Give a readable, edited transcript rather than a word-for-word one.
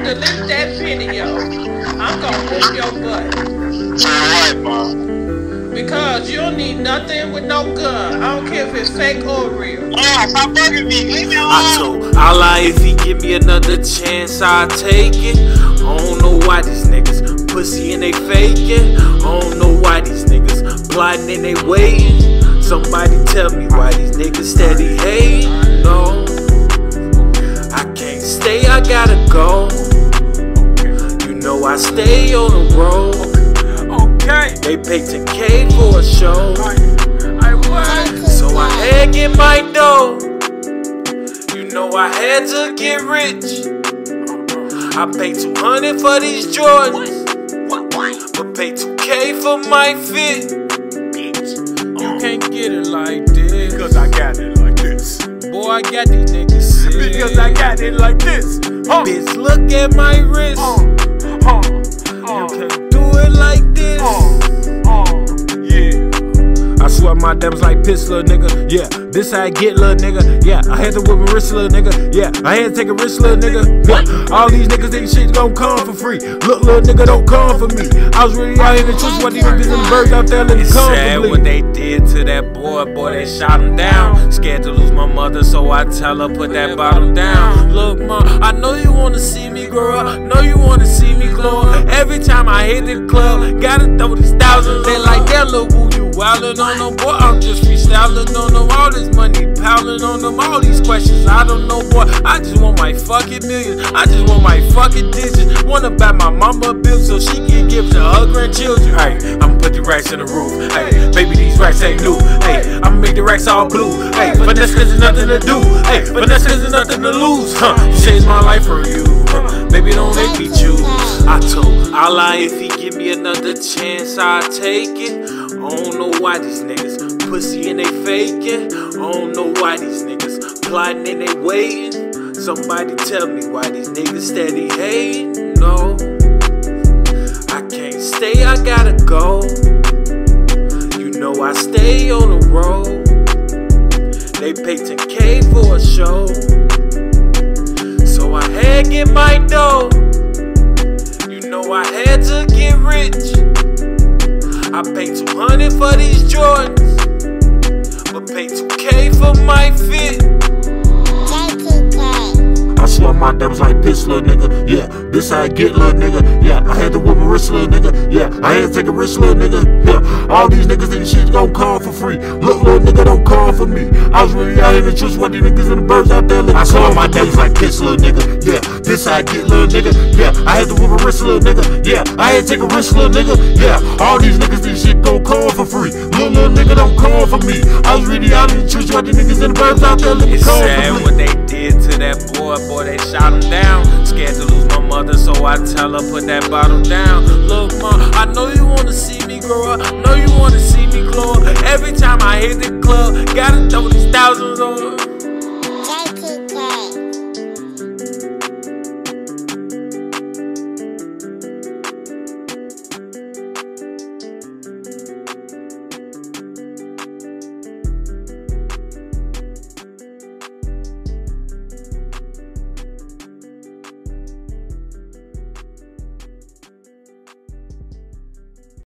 delete that video. I'm gonna whoop your butt. Alright, Mom. Because you don't need nothing with no gun. I don't care if it's fake or real. Oh, stop bugging me. Leave me alone. I told Allah if he give me another chance, I'll take it. I don't know why these niggas pussy and they faking. I don't know why these niggas plotting and they waiting. Somebody tell me why these niggas steady hating. No, I can't stay, I gotta go. You know I stay on the road. They pay 10K for a show. So I had to get my dough. You know I had to get rich. I paid 200 for these Jordans, but pay 2K for my fit. You can't get it like this, Because I got it like this. boy, I got these niggas sick. Because I got it like this. Bitch, look at my wrist. You can't do it like this. Yeah. I swear my diamonds like piss, little nigga. Yeah, this how I get, little nigga. Yeah, I had to whip my wrist, little nigga. Yeah, I had to take a risk, little nigga. Yeah, all these niggas think shit gon' come for free. Look, little nigga, don't come for me. I was really out here in the truth, what these niggas in the birds out there letting come Sad for me. what they did to that boy, they shot him down. Scared to lose my mother, so I tell her put that bottle down. Look, ma, I know you wanna see me grow up, know you wanna see me glow up. Every time I hit the club, gotta throw these thousands. They like that little woo, you wildin' on them, boy. I'm just freestyling on them. All this money piling on them. All these questions I don't know, boy. I just want my fucking millions. I just want my fucking digits. Wanna buy my mama a bill so she can give to her grandchildren. Hey, I'ma put the racks in the roof. Hey, baby, these racks ain't new. Hey, I'ma make the racks all blue. Hey, but that's cause there's nothing to do. Hey, but that's cause there's nothing to lose. Changed my life for you. Baby, don't make me choose. I told Allah if he give me another chance, I'll take it. I don't know why these niggas pussy and they faking. I don't know why these niggas plotting and they waiting. Somebody tell me why these niggas steady hating. No, I can't stay, I gotta go. You know I stay on the road. They pay 10K for a show. So I had to get my dough. You know I had to get rich. I paid 200 for these Jordans, but pay 2K for my fit. I swear my diamonds like piss, little nigga. Yeah, this how I get, little nigga. Yeah, I had to whip my wrist, little nigga. Yeah, I had to take a risk, little nigga. Yeah, all these niggas think shit gon' come for free. Look, little nigga, don't come for me. I was really out here in the truth, what these niggas in the birds out there letting. I swear my diamonds like piss, little nigga. Yeah, this how I get, little nigga. Yeah, I had to whip my wrist, little nigga. Yeah, I had to take a risk, little nigga. Yeah, all these niggas think shit gon' come for free. Little nigga, don't come for me. I was really out in the truth, what these niggas in the birds out there letting come for me. Sad what they did to that boy, they shot him down. Scared to lose my mother, so I tell her put that bottle down. Look, ma, I know you wanna see me grow up, know you wanna see me glow up. Every time I hit the club, gotta throw these thousands on.